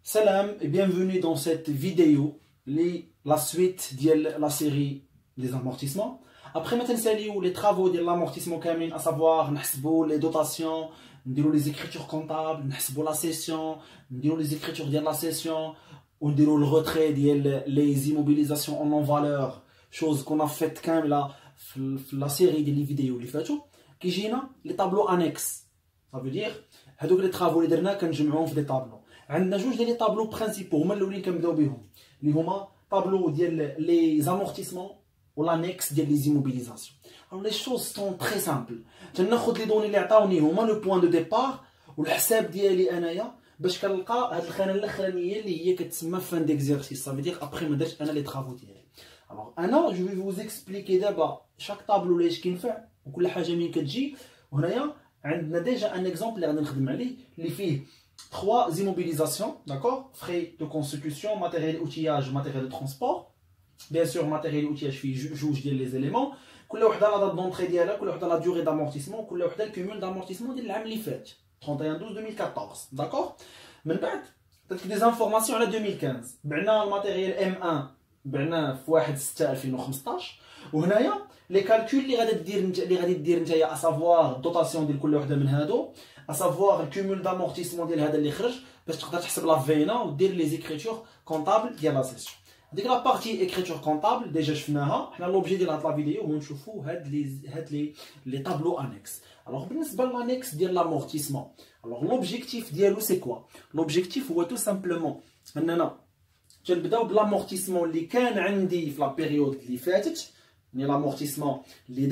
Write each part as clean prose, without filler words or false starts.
Salam et bienvenue dans cette vidéo, la suite de la série des amortissements. Après maintenant, les travaux de l'amortissement, à savoir les dotations, les écritures comptables, la cession, les écritures de la cession, le retrait les immobilisations en non-valeur, chose qu'on a fait quand la série des vidéos qui gênent les tableaux annexes. Ça veut dire que les travaux les derniers quand je me des tableaux. عندنا جوج ديال لي طابلو برينسيبو هما الاولين كنبداو بهم اللي هما طابلو ديال لي زامورتيسمون والانكس ديال لي زيموبيليزاسيون. alors les choses sont très simples تناخذ لي دوني اللي عطاوني هما لو بوين دو ديبار والحساب ديالي انايا باش كنلقى هاد الخانه الاخرانيه اللي هي كتسمى فان ديكزيرسيس. ça veut dire après ما درت انا لي طرافو ديالي. alors انا جو في vous expliquer دابا شاك طابلو اللي كينفع وكل حاجه منين كتجي. وهنايا عندنا ديجا ان اكزومبل اللي غادي نخدم عليه اللي فيه 3 immobilisations, d'accord? Frais de constitution, matériel outillage, matériel de transport. Bien sûr, matériel outillage, juge les éléments. كل وحده la date d'entrée ديالها, كل وحده la durée d'amortissement, كل وحده le cumul d'amortissement ديال العام اللي فات 31/12/2014, d'accord? من بعد درت des informations على 2015. بعنا الماتيريال M1 بعنا في 1/6/2015. وهنايا لي كالكول اللي غادي دير نتايا à savoir الدوتاسيون ديال كل وحده من هادو, à savoir le cumul d'amortissement ديال هذا اللي خرج باش تقدر تحسب لا فينا ودير لي زيكريتور كونطابل ديال لا سيسيون. هذيك لا بارتي اكريتور كونطابل ديجا شفناها. حنا لوبجي ديال هاد لا فيديو هو نشوفوا هاد لي طابلو انكس. الوغ بالنسبه للانكس ديال لامورتيسمون, الوغ لوبجيكتيف ديالو سي كوا؟ لوبجيكتيف هو تو سامبلومون اننا تنبداو بلامورتيسمون اللي كان عندي في لا بيريود اللي فاتت, يعني لامورتيسمون اللي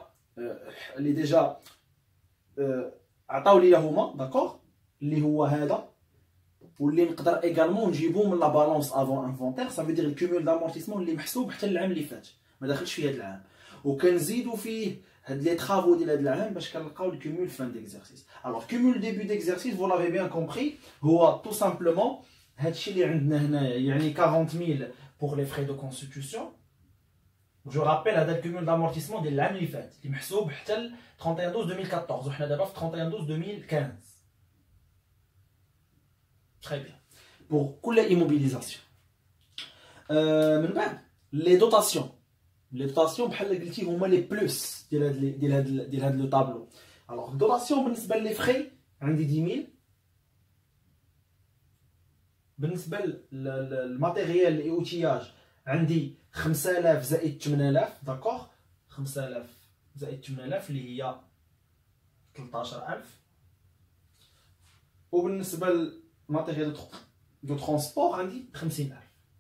ديجا عطاو لي هما داكوغ اللي هو هذا, واللي نقدر ايغالمون نجيبو من لا بالونس افون انفونتير. سا فيدير الكومول دامورتيسمون اللي محسوب حتى العام اللي فات ما داخلش فيه هذا العام, وكنزيدو فيه هاد لي طرافو ديال هذا العام باش كنلقاو الكومول فان ديكزيرسيس. الوغ كومول ديبي ديكزيرسيس فو لافي بيان كومبري هو تو سامبلومون هادشي اللي عندنا هنايا, يعني 40000 بور لي فري دو كونستيتيوسيون. جو رابيل هذا الكومول دامورتيسمون ديال العام اللي فات اللي محسوب حتى 31/12/2014 وحنا دابا في 31/12/2015. Très bien. Pour كل immobilisation. من بعد les dotations. Les dotations بحال قلتي هما لي بلوس ديال هاد لو طابلو. alors dotation بالنسبه لي فري عندي 10000. بالنسبه للماتيريال لي اوتياج عندي 5000 زائد 8000, داكوغ. 5000 زائد 8000 اللي هي 13000. وبالنسبه للماتيريال دو ترونسبور عندي 50000.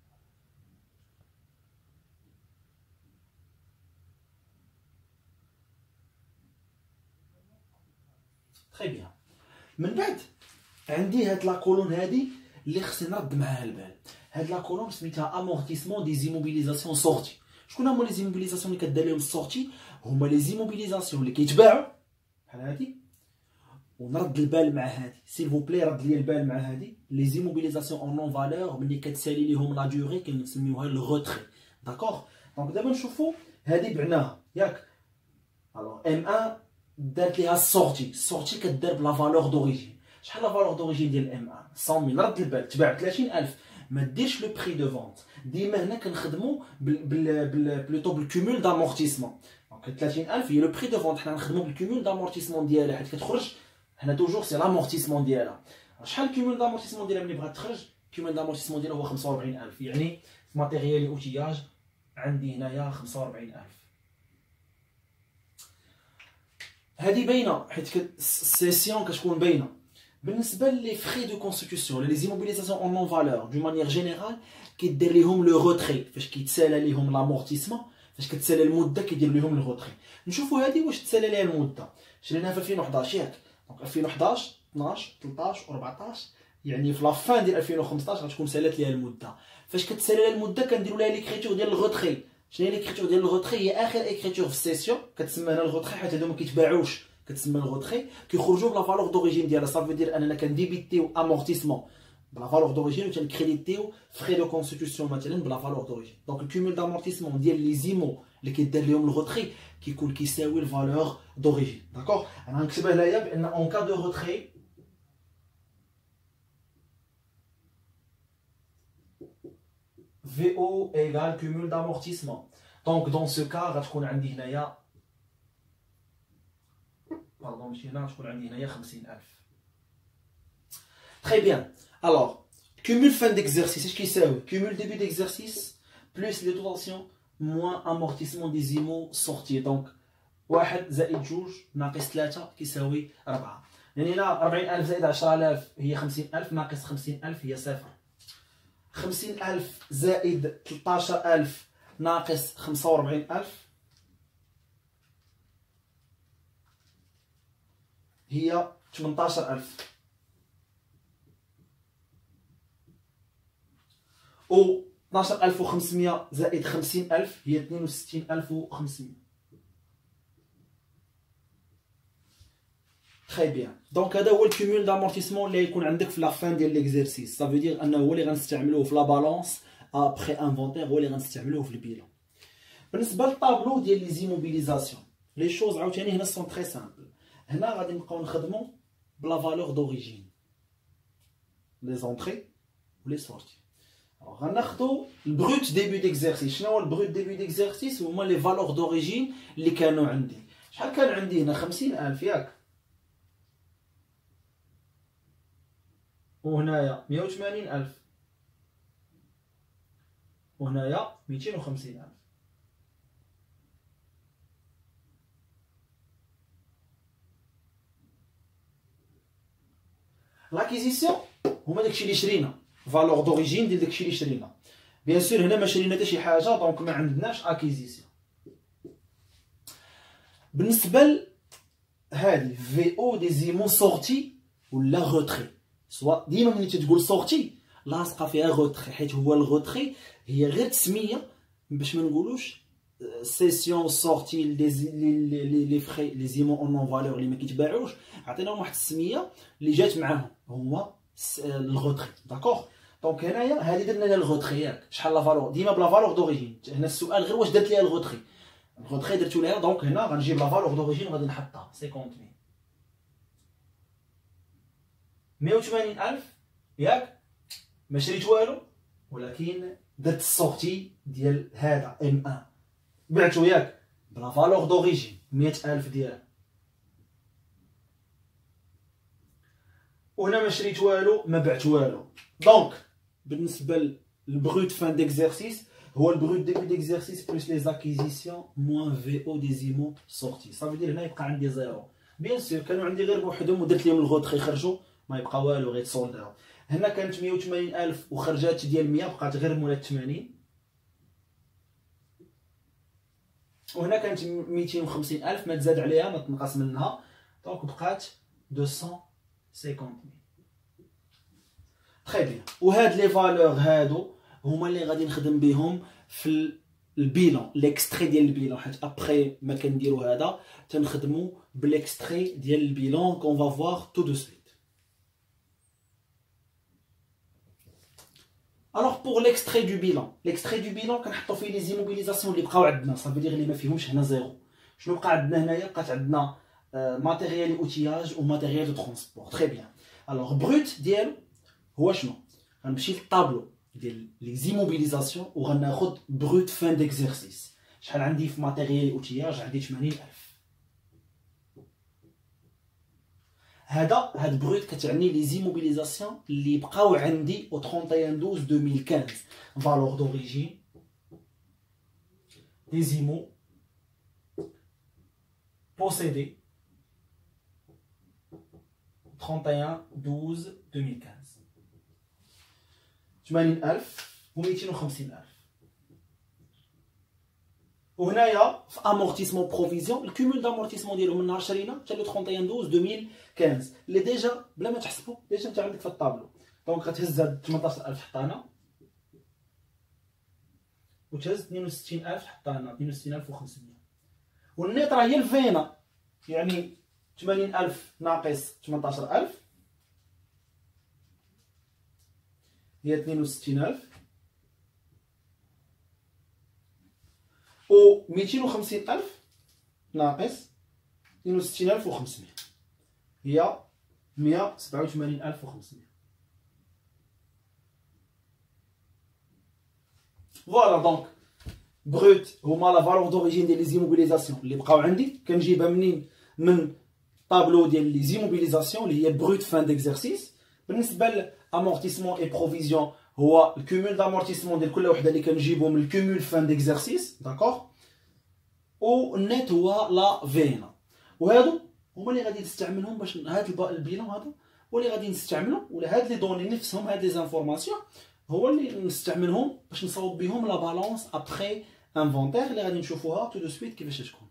تري بيان. من بعد عندي هاد لا كولون هادي اللي خصني نرد معاها البال. هاد لا كولون سميتها امورتيسمون دي زيموبيليزاسيون سورتي. شكون هما لي زيموبيليزاسيون اللي كدير لهم سورتي؟ هما لي زيموبيليزاسيون اللي كيتباعوا بحال هادي. ونرد البال مع هادي, سيل فو بلي رد لي البال مع هادي. لي زيموبيليزاسيون اون نون فالور ملي كتسالي ليهم لا ديوري كنسميوها لو روتري, داكوغ. دونك دابا نشوفو هادي بعناها ياك. الوغ ام 1 دارت ليها السورتي. السورتي كدار بلا فالور دوريجين. شحال لا فالور دوريجين ديال ام 1؟ 100000. رد البال تباع 30000. ما ديرش لو بري دو فونت. ديما هنا كنخدمو بلوطو بالكومول دامورتيسمون. دونك 30000 هي لو بري دو فونت. حنا نخدمو بالكومول دامورتيسمون ديالها حيت كتخرج هنا توجور سي لامورتيسمون ديالها. شحال الكومول دامورتيسمون ديالها ملي بغات تخرج؟ الكومول دامورتيسمون ديالها هو 45000. يعني في ماتيريال اوتياج عندي هنايا 45000. هذه باينه حيت السيسيون كتكون باينه. بالنسبه لي فري دو كونستيتيوسيون لي زيموبيليزاسيون اون نون فالور دو مانيير جينيرال كيدير ليهم لو روتري. فاش كيتسالى ليهم لامورتيسمون, فاش كتسالى المده كيدير ليهم لو روتري. نشوفوا هذه واش تسالى ليها المده. شريناها في 2011 ياك. دونك 2011 12 13 14 يعني في لا فان ديال 2015 غتكون سالات ليها المده. فاش كتسالى ليها المده كنديروا لها ليكريتور ديال الغوتري. شنو هي ليكريتور ديال الغوتري؟ هي اخر اكريتور في السيسيون كتسمى هنا الغوتري حيت هادو ما كيتباعوش, كتسمى الغوتري. كيخرجوا بلا فالور دوريجين ديالها. صافي دير اننا كنديبيتيو امورتيسمون بلا فالور دوريجين وتنكريديتيو فري دو كونستيتيوسيون مثلا بلا فالور دوريجين. دونك الكومول دامورتيسمون ديال لي زيمو اللي كيدار لهم الغوتري كيكون كيساوي الفالور دوريجين, داكوغ. انا غنكتبها هنايا بان اون كا دو روتري VO égale cumul d'amortissement. Donc dans ce cas غتكون عندي هنايا باردون ماشي هنا غتكون عندي هنايا 50000. Très bien. Alors cumul fin d'exercice اش كيساوي؟ cumul début d'exercice plus les dotations moins amortissement des IMO sortis. Donc 1 زائد 2 ناقص 3 كيساوي 4. يعني هنا 40000 زائد 10000 هي 50000 ناقص 50000 هي 0. 50000 زائد 13000 ناقص 45000 هي 18000. و 12500 زائد 50000 هي 62500. Très bien. Donc هذا هو الكومول d'amortissement اللي يكون عندك في لا فان ديال ليكزيرسيس. Ça veut dire انه هو اللي غنستعملوه في لا بالانس ابري انفونتير، هو اللي غنستعملوه في البيلون. بالنسبه للطابلو ديال لي زيموبيليزاسيون لي شوز عاوتاني هنا سون تري سامبل. هنا غادي نبقاو نخدمو بلا فالور دوريجين لي زونطري و لي سورتي. غناخدو البروت ديبي ديكزيرسيس. شنو هو البروت ديبي ديكزيرسيس؟ هما لي فالور دوريجين اللي كانوا عندي. شحال كان عندي هنا؟ 50000 ياك، وهنايا 180000 وهنايا 250000. لاكيزيسيون هما داكشي اللي شرينا، فالور دوريجين ديال داكشي اللي شرينا. بيان سور هنا ما شرينا حتى شي حاجه، دونك ما عندناش اكيزيسيون. بالنسبه لهادي في او دي زيمون سورتي ولا روتري، سوا ديما ملي تتقول سورتي لاصقه فيها روتري، حيت هو الروتري هي غير تسميه باش ما نقولوش سيسيون سورتي لي فري لي زيمون اون نون فالور اللي ما كيتباعوش، عطيناهم واحد السميه اللي جات معاهم هما الروتري. داكوغ. دونك هنايا هادي درنا لها الروتري ياك، شحال لا فالور؟ ديما بلا فالور دوريجين. هنا السؤال غير واش درت ليها الروتري. الروتري درتو ليها، دونك هنا غنجيب لا فالور دوريجين وغادي نحطها 50000. 180000 ياك، ما شريت والو، ولكن درت السورتي ديال هذا ام 1 بعتو ياك بلا فالور دوريجين 100000 ديالها، وهنا ما شريت والو ما بعت والو. دونك بالنسبه للبروت فان ديكزيرسيس هو البروت ديبي ديكزيرسيس بلس لي زاكيزيسيون موان في او ديزيمو سورتي. صافي دير هنا يبقى عندي زيرو. بيان سور كانوا عندي غير بوحدهم ودرت لهم الغوتري خرجوا، ما يبقى والو غير تصولداو. هنا كانت 180000 وخرجات ديال 100 بقات غير مولا 80. وهنا كانت 250000 ما تزاد عليها ما تنقص منها، دونك بقات 250000. تري بيان. وهاد لي فالور هادو هما اللي غادي نخدم بهم في البيلون، ليكستري ديال البيلون، حيت ابري ما كنديرو هذا تنخدمو بالاكستري ديال البيلون كون فا فوار تو دو سويت. Alors pour l'extrait du bilan كنحطو فيه لي زيموبيليزاسيون اللي بقاو عندنا، صافي دير اللي ما فيهمش هنا زيرو. شنو بقى عندنا هنايا؟ بقات عندنا ماتيريال اوتياج وماتيريال دو ترونسبور. تري بيان. الوغ بروت ديالو هو شنو؟ غنمشي للطابلو ديال لي زيموبيليزاسيون وغناخد بروت فان ديكزيرسيس. شحال عندي في ماتيريال اوتياج؟ عندي 80000. هاد بروت كتعني لي زيموبيليزاسيون اللي بقاو عندي au 31/12/2015. فالور دوريجين دي زيمو possédés 31/12/2015. 80000 و 250000. وهنايا في امورتيسمون بروفيزيون الكومول دامورتيسمون ديالو من نهار شرينا حتى ل 31/12/2015 اللي ديجا بلا ما تحسبوا ديجا انت عندك في الطابلو. دونك غتهز هاد 18000 حطها هنا، وتهز 62000 حطها هنا 62500. والنيط راه هي الفينا، يعني 80000 ناقص 18000 هي 62000، و 250000 ناقص 62500 هي 187500. فوالا دونك بروت هما لا فالور دوريجين ديال لي زيموبيليزاسيون اللي بقاو عندي كنجيبها منين من طابلو ديال لي زيموبيليزاسيون اللي هي بروت فان ديكزارسيس. بالنسبه لامورتيسمون اي بروفيزيون هو الكومول دامورتيسمون ديال كل وحده اللي كنجيبو من الكومول فان ديكزارسيس داكوغ. و النيت هو لا فينا. وهادو هما اللي غادي نستعملهم باش هاد البيلون هادو هو اللي غادي نستعملو، ولا هاد لي دوني نفسهم هاد لي زانفورماسيون هو اللي نستعملهم باش نصاوب بهم لا بالونس ابخي انفونتير اللي غادي نشوفوها تو دو سويت كيفاش تكون.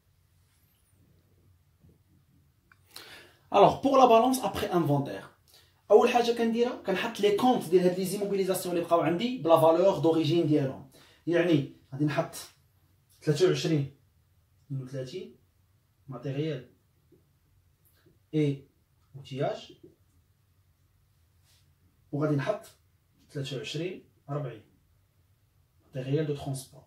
الوغ بور لا بالونس ابخي انفونتير اول حاجه كنديرها كنحط لي كونت ديال هاد لي زيموبيليزاسيون اللي بقاو عندي بلا فالور دوريجين ديالهم. يعني غادي نحط 23 32 ماتيريال اي اوتياج، وغادي نحط 23 40 ماتيريال دو ترونسبور.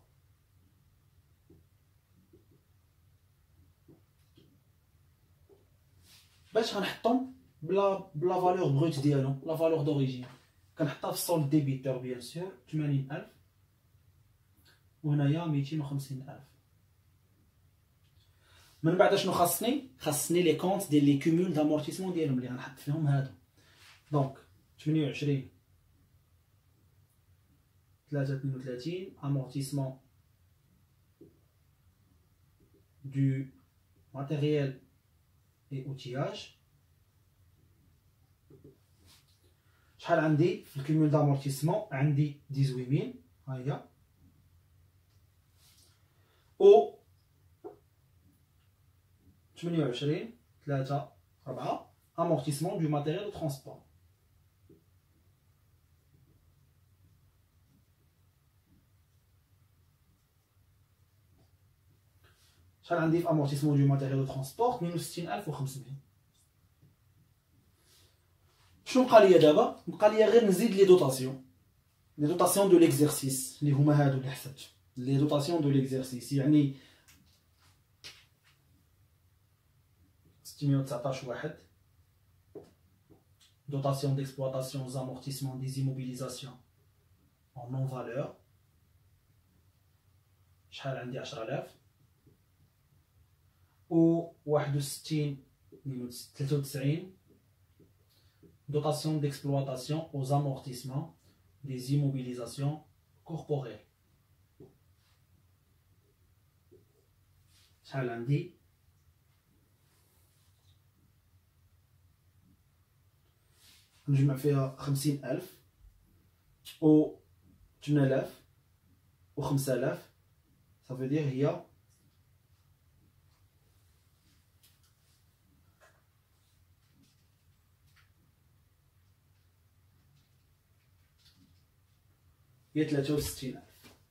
باش غنحطهم بلا فالور بروت ديالهم لا فالور دوريجين كنحطها في السولد ديبيتور بيان سور 80000 وهنايا 250000. من بعد شنو خاصني لي كونت ديال لي كومول دامورتيسمون ديالهم اللي غنحط فيهم هادو. دونك 28 332 amortissement du matériel et outillage. شحال عندي في الكومول دامورتيسمون؟ عندي 18000 ها هي. و 28 3 4 amortissement du matériel de transport. شحال عندي في amortissement du matériel de transport؟ 62500. شنو بقى ليا دابا؟ بقى ليا غير نزيد لي دوطاسيون دو ليكزارسيس اللي هما هادو اللي حسبت لي دوطاسيون دو ليكزارسيس. يعني 619 واحد dotation d'exploitation aux amortissements des immobilisations en non valeur. شحال عندي 10000 و 61 93 dotation d'exploitation aux amortissements des immobilisations corporelles. شحال عندي نجمع فيها 50000 و 8000 و 5000 صافي دير هي هي 63000.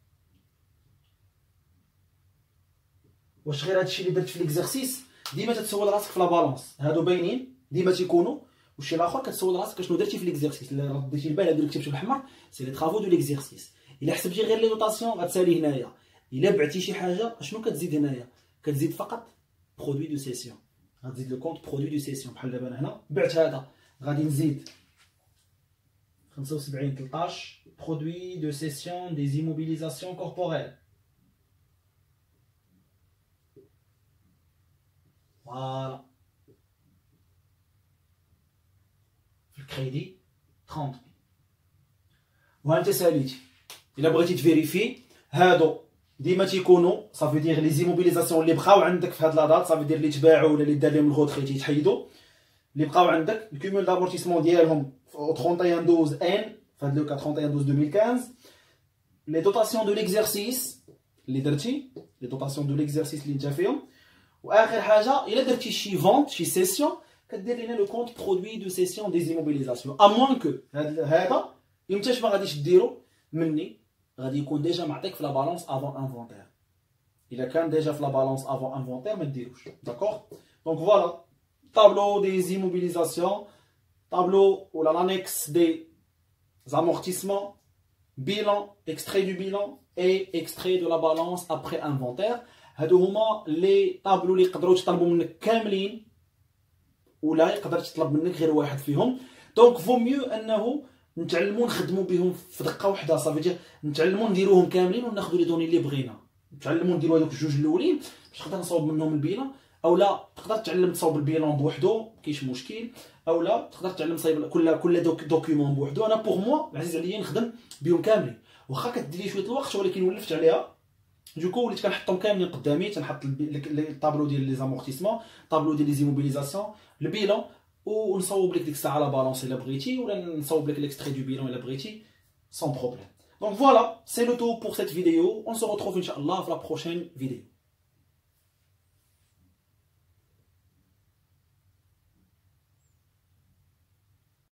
واش غير هادشي اللي درت في ليكزارسيس؟ ديما تتسول راسك في لا بالونس، هادو باينين ديما تيكونوا. والشيء الاخر كتسول راسك شنو درتي في ليكزارسيس. الا رديتي البال هادو اللي كتبتو بالحمر سي لي طرافو دو ليكزارسيس. الا حسبتي غير لي نوطاسيون غتسالي هنايا. الا بعتي شي حاجه شنو كتزيد هنايا؟ كتزيد فقط برودوي دو سيسيون، غتزيد لو كونط برودوي دو سيسيون. بحال دابا انا هنا بعت هذا غادي نزيد 75 13 برودوي دو سيسيون دي زيموبيليزاسيون كوربوريل. فوالا في الكريدي 30 وها انت ساليتي. الا بغيتي تفيريفي هادو ديما تيكونوا صافي دير لي زيموبيليزاسيون اللي بقاو عندك في هاد لا دات، صافي دير اللي تباعوا ولا اللي دار لهم الغوتري تيتحيدوا اللي بقاو عندك. الكومول دامورتيسمون ديالهم 31 12 ان في هاد لو كا 31 12 2015. لي دوطاسيون دو ليكزارسيس اللي درتي، لي دوطاسيون دو ليكزارسيس اللي انت فيهم. واخر حاجه الا درتي شي فونت شي سيسيون كدير لينا لو كونط برودوي دو سيسيون دي زيموبيليزاسيون. ا موان كو هذا يمتاش ما غاديش ديرو مني غادي يكون ديجا معطيك في لا بالونس افون انفونتير. الا كان ديجا في لا بالونس افون انفونتير ما ديروش. داكوغ دونك فوالا طابلو دي زيموبيليزاسيون، طابلو ولا لانيكس دي amortissements, bilan, extrait du bilan et extrait de la balance après inventaire. هادو هما لي طابلو اللي يقدروا يطلبوا منك كاملين ولا يقدر تطلب منك غير واحد فيهم. دونك فو ميو انه نتعلموا نخدموا بهم في دقه واحده، صافي دير نتعلموا نديروهم كاملين وناخذوا لي دوني اللي بغينا، نتعلموا نديروا هذوك الجوج الاولين باش نقدر نصاوب منهم البيلون. او لا تقدر تعلم تصاوب البيلون بوحدو كاينش مشكل، او لا تقدر تعلم تصايب كل دوكيومون بوحدو. انا بوغ موا العزيز عليا نخدم بهم كاملين، واخا كدير لي شويه الوقت ولكن ولفت عليها. دوكو وليت كنحطهم كاملين قدامي، تنحط الطابلو ديال لي زامورتيسمون، طابلو ديال لي زيموبيليزاسيون، البيلون، ونصاوب لك ديك الساعه لا بالونس الا بغيتي، ولا نصاوب لك ليكستري دو bilan الا بغيتي sans problème. Donc voilà, c'est le tout pour cette vidéo. On se retrouve Inch'Allah pour la prochaine vidéo.